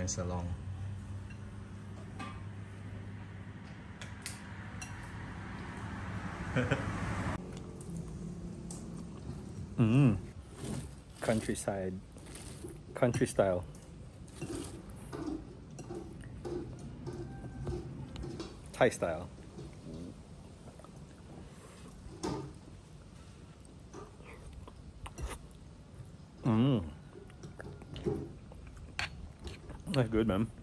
in so long. Countryside, country style. Thai style. That's good, man.